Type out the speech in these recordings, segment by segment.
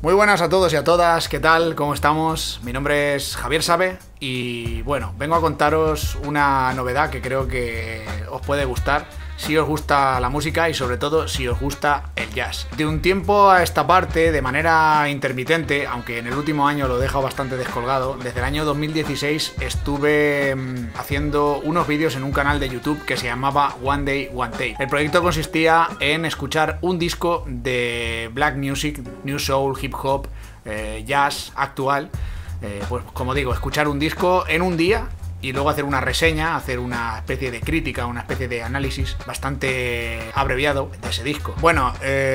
Muy buenas a todos y a todas, ¿qué tal? ¿Cómo estamos? Mi nombre es Javier Sabe y bueno, vengo a contaros una novedad que creo que os puede gustar si os gusta la música y sobre todo si os gusta el jazz. De un tiempo a esta parte, de manera intermitente, aunque en el último año lo he dejado bastante descolgado, desde el año 2016 estuve haciendo unos vídeos en un canal de YouTube que se llamaba One Day One Tape. El proyecto consistía en escuchar un disco de black music, new soul, hip hop, jazz actual. Pues como digo, escuchar un disco en un día y luego hacer una reseña, hacer una especie de crítica, una especie de análisis bastante abreviado de ese disco. Bueno,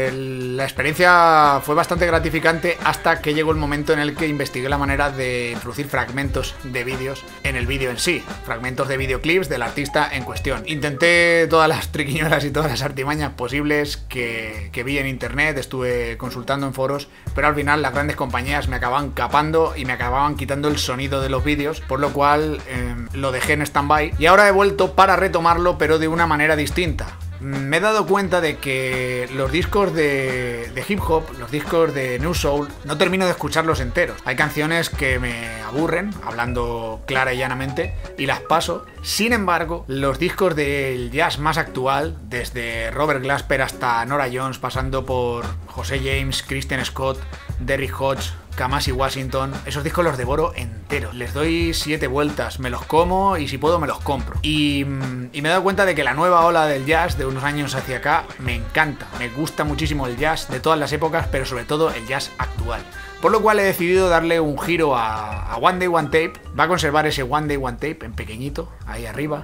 la experiencia fue bastante gratificante hasta que llegó el momento en el que investigué la manera de introducir fragmentos de vídeos en el vídeo en sí, fragmentos de videoclips del artista en cuestión. Intenté todas las triquiñuelas y todas las artimañas posibles que vi en internet, estuve consultando en foros, pero al final las grandes compañías me acababan capando y me acababan quitando el sonido de los vídeos, por lo cual lo dejé en stand-by y ahora he vuelto para retomarlo, pero de una manera distinta. Me he dado cuenta de que los discos de hip hop, los discos de new soul, no termino de escucharlos enteros. Hay canciones que me aburren, hablando clara y llanamente, y las paso. Sin embargo, los discos del jazz más actual, desde Robert Glasper hasta Nora Jones, pasando por José James, Christian Scott, Derrick Hodge, Kamasi Washington, esos discos los devoro enteros. Les doy 7 vueltas, me los como y si puedo me los compro. Y me he dado cuenta de que la nueva ola del jazz de unos años hacia acá me encanta. Me gusta muchísimo el jazz de todas las épocas, pero sobre todo el jazz actual. Por lo cual he decidido darle un giro a One Day One Tape. Va a conservar ese One Day One Tape en pequeñito, ahí arriba,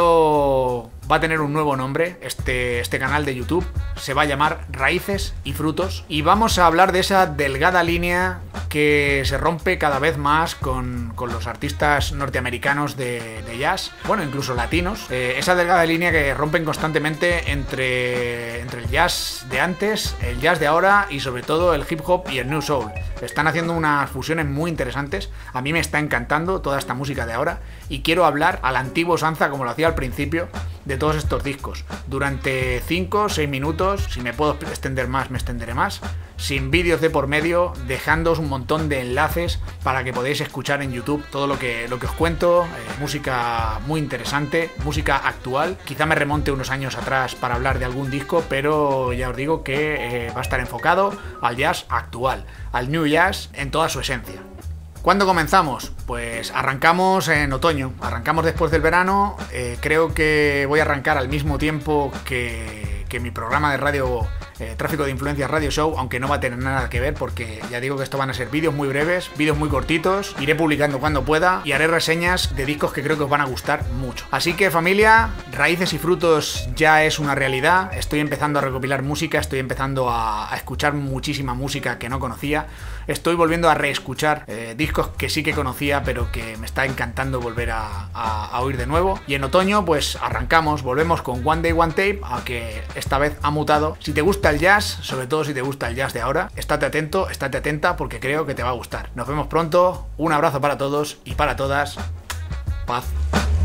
pero va a tener un nuevo nombre. Este canal de YouTube se va a llamar Raíces y Frutos y vamos a hablar de esa delgada línea que se rompe cada vez más con los artistas norteamericanos de jazz, bueno, incluso latinos, esa delgada línea que rompen constantemente entre el jazz de antes, el jazz de ahora y sobre todo el hip hop y el new soul. Están haciendo unas fusiones muy interesantes, a mí me está encantando toda esta música de ahora y quiero hablar a la antigua usanza, como lo hacía al principio, de todos estos discos. Durante 5 o 6 minutos, si me puedo extender más, me extenderé más, sin vídeos de por medio, dejándoos un montón de enlaces para que podáis escuchar en YouTube todo lo que os cuento, música muy interesante, música actual. Quizá me remonte unos años atrás para hablar de algún disco, pero ya os digo que va a estar enfocado al jazz actual, al new jazz en toda su esencia. ¿Cuándo comenzamos? Pues arrancamos en otoño, arrancamos después del verano. Creo que voy a arrancar al mismo tiempo que mi programa de radio, Tráfico de Influencias Radio Show, aunque no va a tener nada que ver porque ya digo que esto van a ser vídeos muy breves, vídeos muy cortitos, iré publicando cuando pueda y haré reseñas de discos que creo que os van a gustar mucho. Así que familia, Raíces y Frutos ya es una realidad, estoy empezando a recopilar música, estoy empezando a escuchar muchísima música que no conocía, estoy volviendo a reescuchar discos que sí que conocía pero que me está encantando volver a oír de nuevo. Y en otoño pues arrancamos, volvemos con One Day One Tape, aunque esta vez ha mutado. Si te gusta el jazz, sobre todo si te gusta el jazz de ahora, estate atento, estate atenta porque creo que te va a gustar. Nos vemos pronto, un abrazo para todos y para todas, paz.